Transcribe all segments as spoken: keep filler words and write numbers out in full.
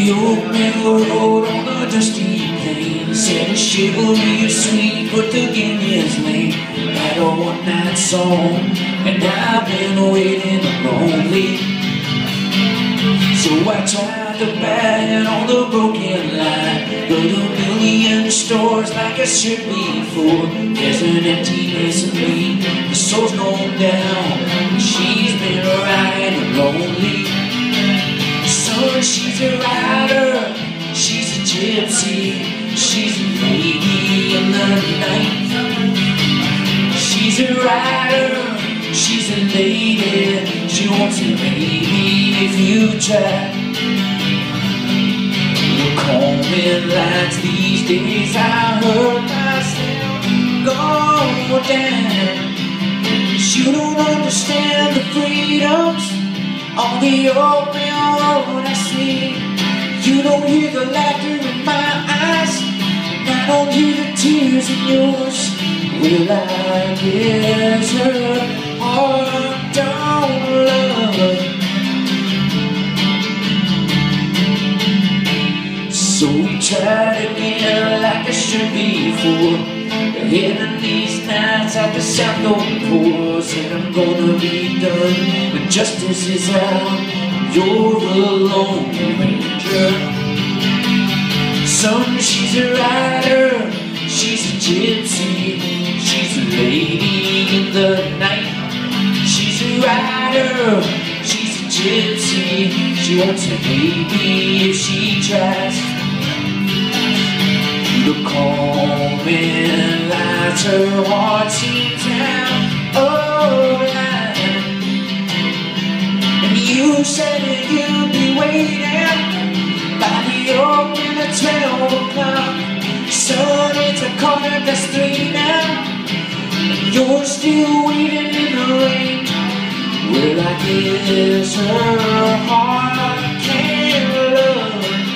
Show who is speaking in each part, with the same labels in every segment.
Speaker 1: the old mill road on the dusty plain, said a chivalry of sweet, but the game is lame. Had a one-night song, and I've been waiting lonely. So I tried to bang on the broken line, but a million stores like I should before. There's an emptiness in me, the soul's gone down. She's been riding lonely. So she's a rider, she's a gypsy, she's a lady in the night. She's a rider, she's a lady, she wants a baby if you try. We're calling lights these days, I heard myself go down. You don't understand the freedoms on the open road I see. You don't hear the laughter in my eyes, and I don't hear the tears in yours. Well, I guess her heart don't love. So try again like I should before. Hearing these nights at the South Door, said I'm gonna be done, but justice is out, you're a lone ranger. Son, she's a rider, she's a gypsy, she's a lady in the night. She's a rider, she's a gypsy, she wants a baby if she tries. The calming lights, her heart seems out of line. And you said that you'd be waiting by the open at twelve o'clock. Son, it's a quarter past three now, and you're still waiting in the rain. Well, I guess her heart can't love.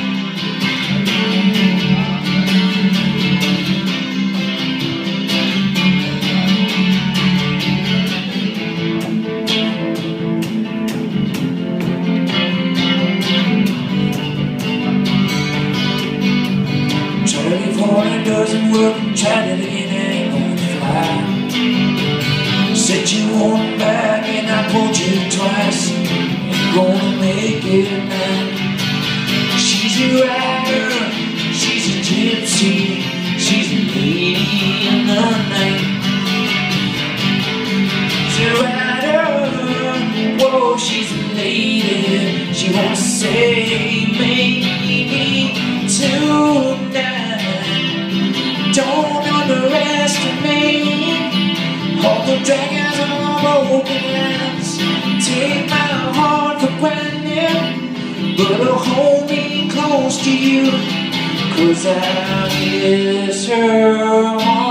Speaker 1: It doesn't work, and tried it again, ain't gonna fly. Said you want it back, and I pulled you twice. Ain't gonna make it now. She's a rider, she's a gypsy, she's a lady in the night. She's a rider, whoa, she's a lady. She won't say maybe tonight. Don't underestimate all the dragons on broken hands. Take my heart for granted, but I'll hold me close to you, 'cause I miss her heart.